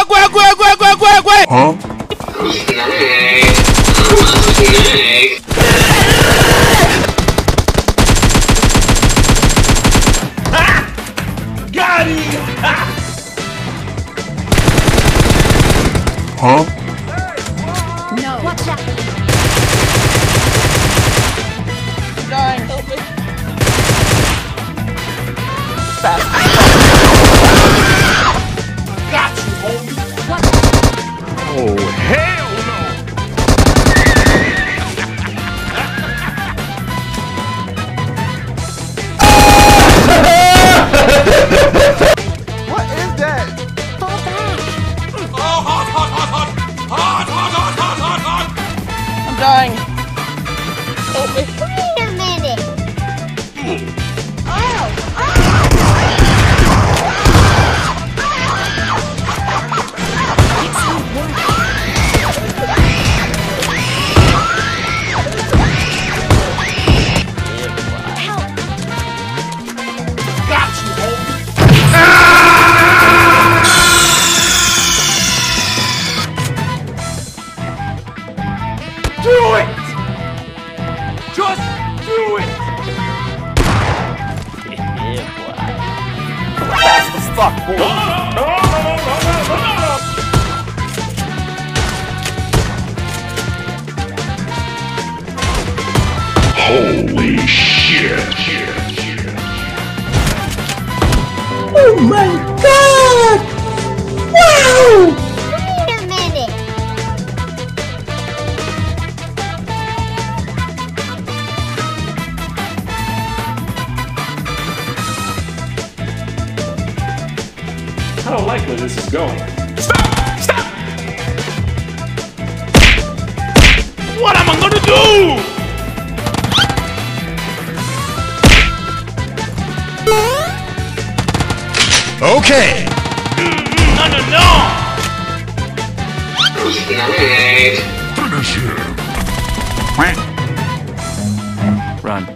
Huh? Got him! Huh? No. Watch out. I'm dying. Help me. Fast. Got you, homie! Oh, hell no! What is that? Fall back. Oh, hot, hot, hot, hot! Hot, hot, hot, hot, hot, hot! I'm dying. Help me. Wait a minute. Got you, homie! Do it! Just do it! Fast as fuck, boy. Holy shit! Oh my God! Wow! Wait a minute. I don't like where this is going. Stop! Stop! What am I gonna do? Okay! No, no, no! Finish him! Run.